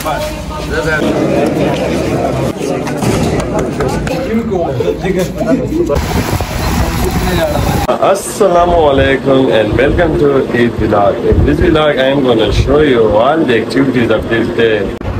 Assalamualaikum and welcome to Eid Vlog. In this vlog, I am going to show you all the activities of this day.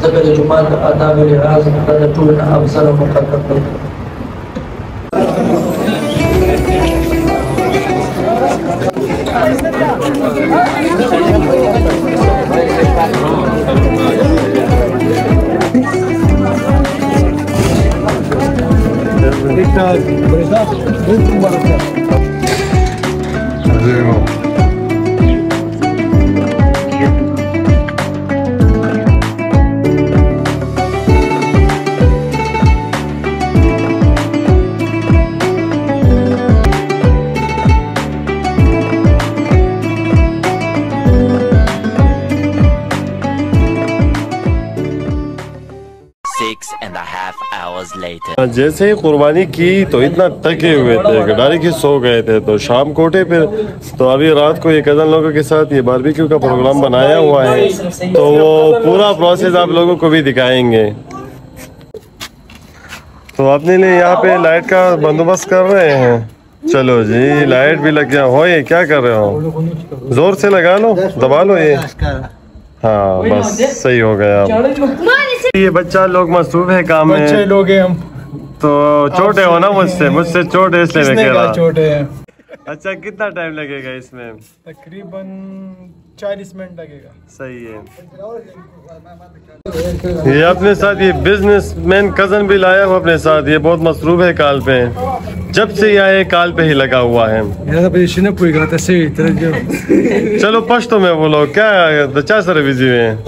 जैसे ही कुर्बानी की तो इतना थके हुए थे कि डायरेक्ट सो गए थे, तो शाम को उठे फिर। तो अभी रात को ये कज़न लोगों के साथ ये बारबेक्यू का प्रोग्राम बनाया हुआ है, तो वो पूरा प्रोसेस आप लोगों को भी दिखाएंगे। तो अपने लिए यहाँ पे लाइट का बंदोबस्त कर रहे हैं। चलो जी, लाइट भी लग गया हो। ये क्या कर रहे हो? जोर से लगा लो, दबा लो ये। हाँ बस सही हो गया। ये बच्चा लोग मसरूफ है काम में। बच्चे लोग हैं हम। तो छोटे हो ना मुझसे छोटे इसलिए मैं कह रहा। छोटे हैं। अच्छा, कितना टाइम लगेगा इसमें? तकरीबन 40 मिनट लगेगा। सही है। ये अपने साथ ये बिजनेसमैन कजन भी लाया हुआ अपने साथ। ये बहुत मसरूफ है काल पे, जब से ये काल पे ही लगा हुआ है। चलो पश्तो में बोलो, क्या बच्चा सर बिजी में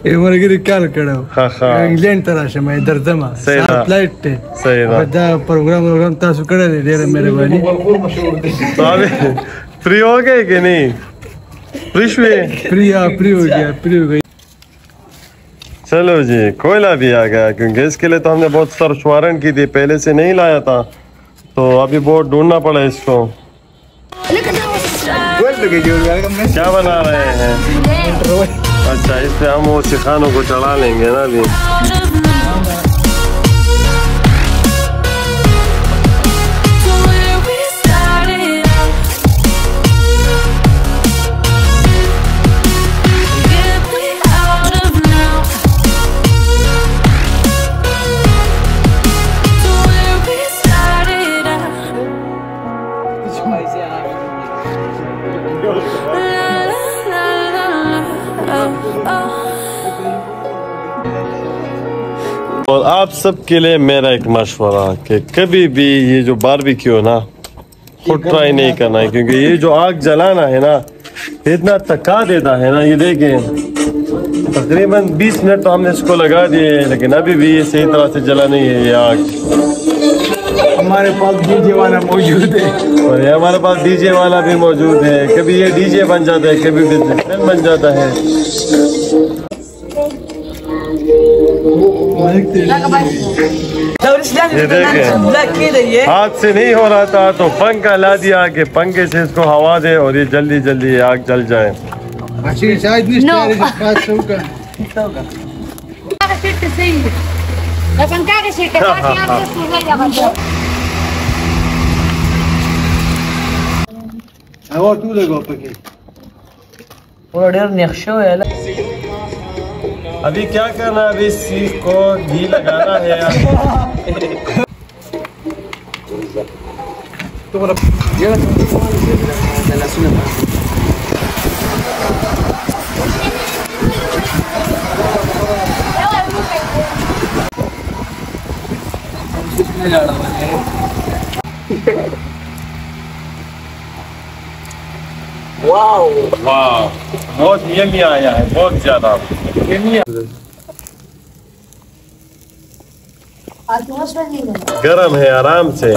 इंग्लैंड तराशे में दर्दमा सही ना प्रोग्राम तासु करे दे रे मेरे भाई। तो अभी फ्री हो गए कि नहीं? फ्री हो गया। चलो जी, कोयला भी आ गया, क्योंकि इसके लिए तो हमने बहुत सर्च की थी, पहले से नहीं लाया था, तो अभी बहुत ढूंढना पड़ा इसको। क्या बना रहे हैं? अच्छा, इस पे हम वो सिखानों को चढ़ा लेंगे ना अभी। और आप सबके लिए मेरा एक मशवरा कि कभी भी ये जो बारबेक्यू ना खुद ट्राई नहीं करना है, क्योंकि ये जो आग जलाना है ना इतना थका देता है ना। ये देखें, तकरीबन 20 मिनट तो हमने इसको लगा दिए, लेकिन अभी भी ये सही तरह से जला नहीं है ये आग। हमारे पास डीजे वाला मौजूद है, और ये हमारे पास डीजे वाला भी मौजूद है। कभी ये डीजे बन जाता है, कभी बिजनेसमैन बन जाता है। ये देखें, हाथ से नहीं हो रहा था तो पंखा ला दिया कि पंखे से इसको हवा दे और ये जल्दी जल्दी आग जल जाए। अभी क्या करना है? अभी इस चीज को घी लगाना है। वाह, बहुत यम्मी आया है, बहुत ज्यादा गरम है। आराम से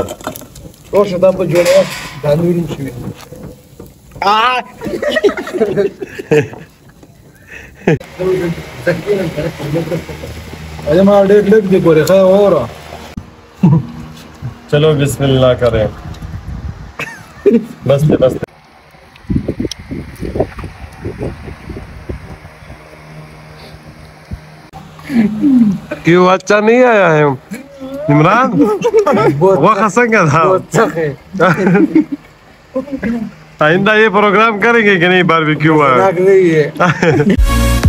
चलो बिस्मिल्लाह करें। बस क्यों अच्छा नहीं आया है इमरान? वो खसंगा था। आइंदा ये प्रोग्राम करेंगे कि नहीं बारबेक्यू? नहीं है